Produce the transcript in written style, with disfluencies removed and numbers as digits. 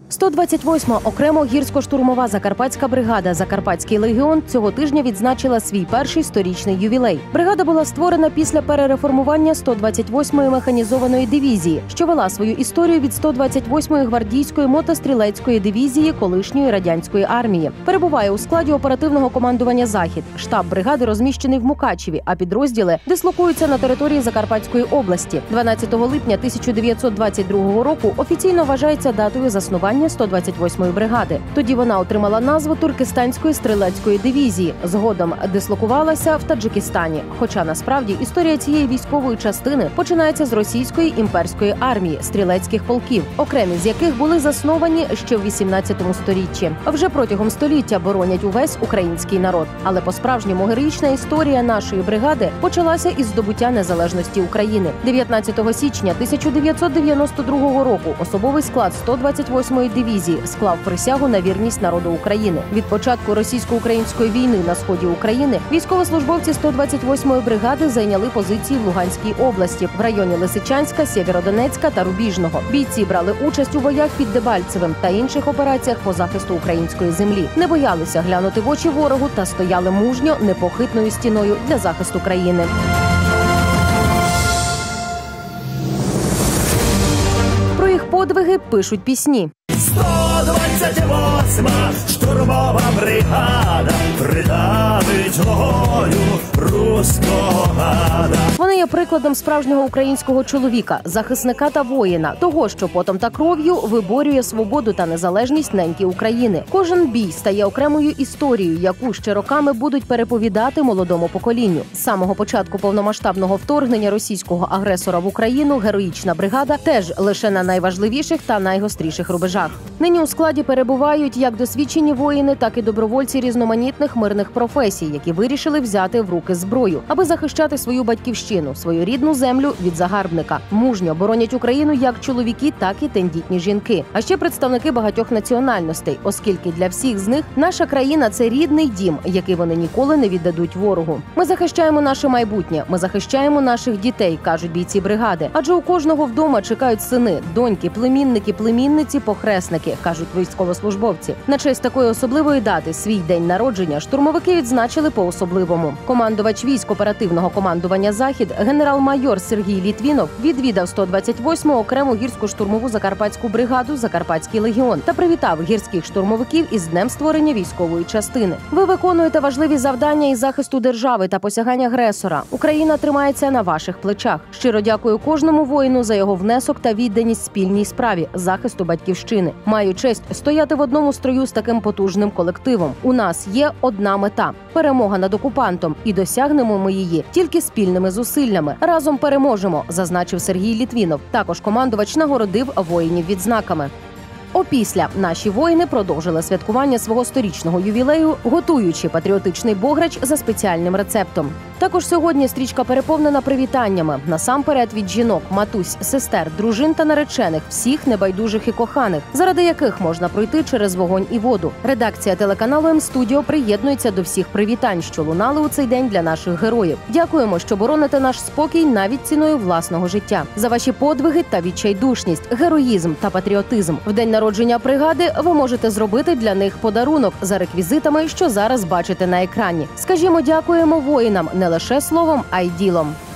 128-ма окремо гірсько-штурмова Закарпатська бригада «Закарпатський легіон» цього тижня відзначила свій перший 100-річний ювілей. Бригада була створена після перереформування 128-ї механізованої дивізії, що вела свою історію від 128-ї гвардійської мотострілецької дивізії колишньої радянської армії. Перебуває у складі оперативного командування «Захід». Штаб бригади розміщений в Мукачеві, а підрозділи дислокуються на території Закарпатської області. 12 липня 1922 року офіційно вважається датою заснування 128-ї бригади. Тоді вона отримала назву Туркестанської стрілецької дивізії. Згодом дислокувалася в Таджикистані. Хоча насправді історія цієї військової частини починається з російської імперської армії, стрілецьких полків, окремі з яких були засновані ще в 18 сторіччі. Вже протягом століття боронять увесь український народ. Але по-справжньому героїчна історія нашої бригади почалася із здобуття незалежності України. 19 січня 1992 року особовий склад 128-ї дивізії склав присягу на вірність народу України. Від початку російсько-української війни на сході України військовослужбовці 128-ї бригади зайняли позиції в Луганській області, в районі Лисичанська, Сєвєродонецька та Рубіжного. Бійці брали участь у боях під Дебальцевим та інших операціях по захисту української землі. Не боялися глянути в очі ворогу та стояли мужньо, непохитною стіною для захисту країни. Про їх подвиги пишуть пісні. 128-ма штурмова бригада придавить вогоню руського гада. Вони є прикладом справжнього українського чоловіка, захисника та воїна, того, що потом та кров'ю виборює свободу та незалежність неньки України. Кожен бій стає окремою історією, яку ще роками будуть переповідати молодому поколінню. З самого початку повномасштабного вторгнення російського агресора в Україну героїчна бригада теж лише на найважливіших та найгостріших рубежах. Нині у складі перебувають як досвідчені воїни, так і добровольці різноманітних мирних професій, які вирішили взяти в руки зброю, аби захищати свою батьківщину, свою рідну землю від загарбника. Мужньо боронять Україну як чоловіки, так і тендітні жінки. А ще представники багатьох національностей, оскільки для всіх з них наша країна – це рідний дім, який вони ніколи не віддадуть ворогу. Ми захищаємо наше майбутнє, ми захищаємо наших дітей, кажуть бійці бригади. Адже у кожного вдома чекають сини, доньки, племінники, племінниці, похресники, кажуть військовослужбовці. На честь такої особливої дати, свій день народження, штурмовики відзначили по-особливому. Командувач військ оперативного командування «Захід» генерал-майор Сергій Літвінов відвідав 128-му окрему гірсько-штурмову закарпатську бригаду «Закарпатський легіон» та привітав гірських штурмовиків із днем створення військової частини. Ви виконуєте важливі завдання із захисту держави та посягань агресора. Україна тримається на ваших плечах. Щиро дякую кожному воїну за його внесок та відданість спільній справі – захисту батьківщини. Маю честь стояти в одному строю з таким потужним колективом. У нас є одна мета – перемога над окупантом. І досягнемо ми її тільки спільними зусиллями. Разом переможемо, зазначив Сергій Літвінов. Також командувач нагородив воїнів відзнаками. Опісля наші воїни продовжили святкування свого 100-річного ювілею, готуючи патріотичний бограч за спеціальним рецептом. Також сьогодні стрічка переповнена привітаннями. Насамперед від жінок, матусь, сестер, дружин та наречених, всіх небайдужих і коханих, заради яких можна пройти через вогонь і воду. Редакція телеканалу М-студіо приєднується до всіх привітань, що лунали у цей день для наших героїв. Дякуємо, що бороните наш спокій навіть ціною власного життя. За ваші подвиги та відчайдушність, героїзм та патріотизм. В день народження бригади ви можете зробити для них подарунок за реквізитами, що зараз бачите на екрані. Скажімо, дякуємо воїнам не лише словом, а й ділом.